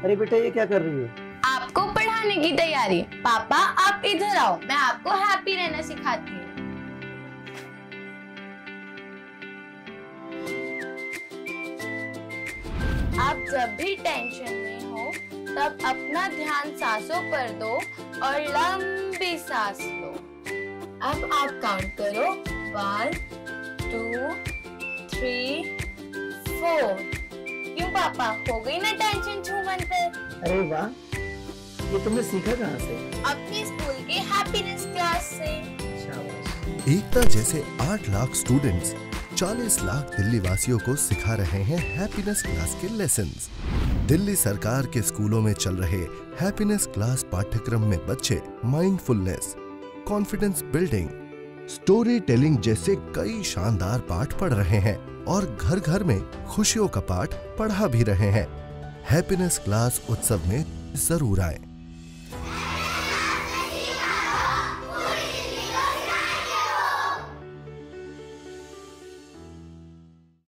अरे बेटा ये क्या कर रही हो? आपको पढ़ाने की तैयारी। पापा आप इधर आओ, मैं आपको हैप्पी रहना सिखाती हूँ। आप जब भी टेंशन में हो तब अपना ध्यान सांसों पर दो और लंबी सांस लो। अब आप काउंट करो 1 2 3 4। क्यों पापा, हो गई ना टेंशन छूमन पर? अरे वाह, ये तुमने सीखा कहाँ से? अपने स्कूल के हैप्पीनेस क्लास से। शाबाश। एकता जैसे 8 लाख स्टूडेंट्स 40 लाख दिल्ली वासियों को सिखा रहे हैं हैप्पीनेस क्लास के लेसन्स। दिल्ली सरकार के स्कूलों में चल रहे हैप्पीनेस क्लास पाठ्यक्रम में बच्चे mindfulness, confidence building, story telling जैसे कई शानदार पाठ पढ़ रहे हैं और घर घर में खुशियों का पाठ पढ़ा भी रहे हैं। हैप्पीनेस क्लास उत्सव में जरूर आएं।